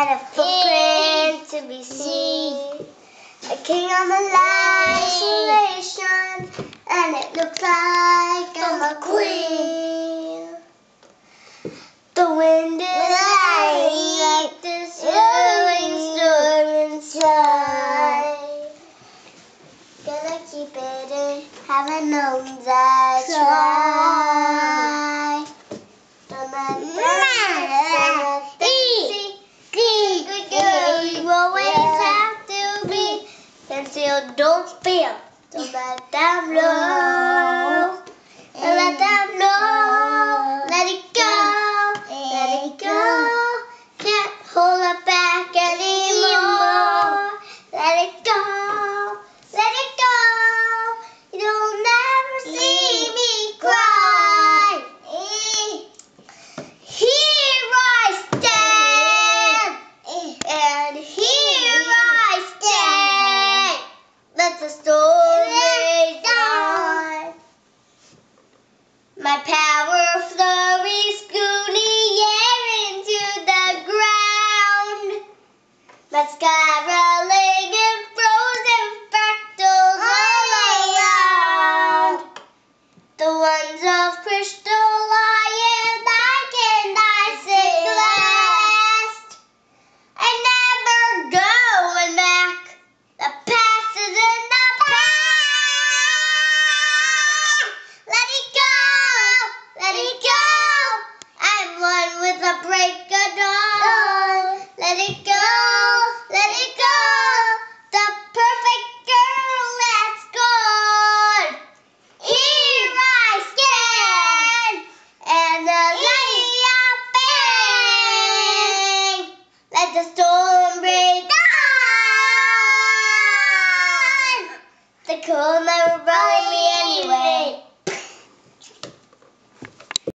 and a footprint to be seen. A king on the isolation, and it looks like I'm a queen. The wind is howling like this swirling storm inside. Gonna keep it in, haven't known that try. Good girl, you always have to be. Until don't feel, don't let them know. Don't let them know. Let it go, let it go. Can't hold it back anymore. Let it go, let it go. You'll never see me cry. Here I stand, and here I stand. Let the storm rage on. My power flurries through the air into the ground. My sky rolling in frozen fractals all around. The ones of crystal lion like an icicle last. I never going back. The past is in the past. Let it go, let it go. I'm one with the break of dawn. Let it go, let it go. The perfect girl that's gone. Here I stand, and the light bang. Let the storm break on. The cold